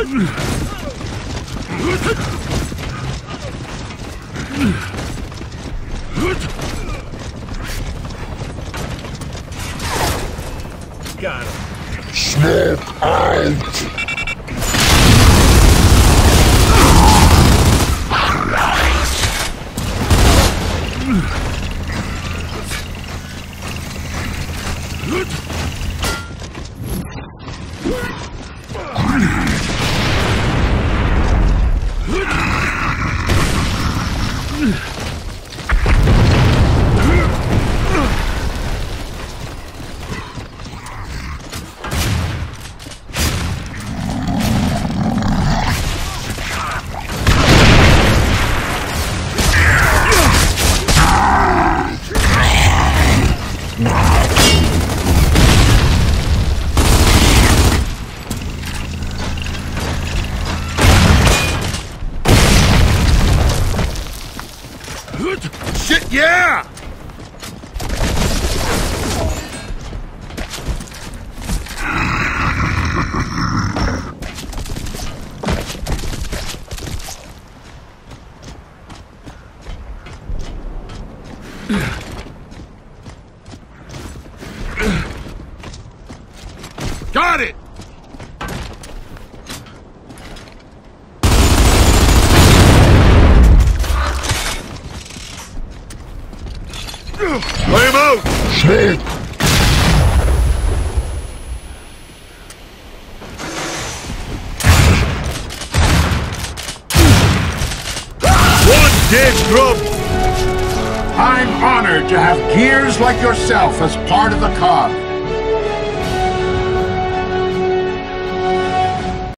Got him. Smoke out! Shit, yeah! Got it! Lay him out! Smoke! One dead grub! I'm honored to have gears like yourself as part of the cog.